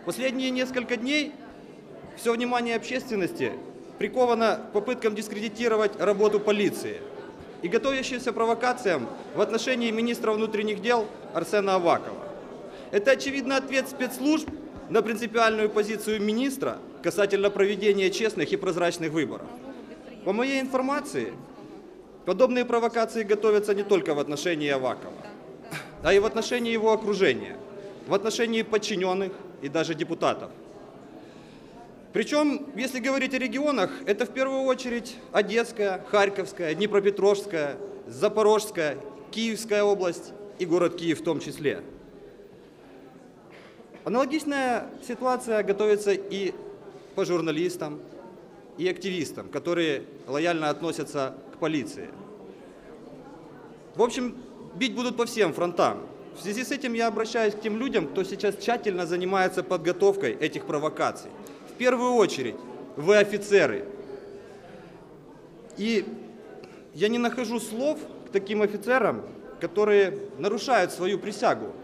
Последние несколько дней все внимание общественности приковано к попыткам дискредитировать работу полиции и готовящимся провокациям в отношении министра внутренних дел Арсена Авакова. Это очевидно ответ спецслужб на принципиальную позицию министра касательно проведения честных и прозрачных выборов. По моей информации, подобные провокации готовятся не только в отношении Авакова, а и в отношении его окружения, в отношении подчиненных и даже депутатов. Причем, если говорить о регионах, это в первую очередь Одесская, Харьковская, Днепропетровская, Запорожская, Киевская область и город Киев в том числе. Аналогичная ситуация готовится и по журналистам, и активистам, которые лояльно относятся к полиции. В общем, бить будут по всем фронтам. В связи с этим я обращаюсь к тем людям, кто сейчас тщательно занимается подготовкой этих провокаций. В первую очередь, вы офицеры. И я не нахожу слов к таким офицерам, которые нарушают свою присягу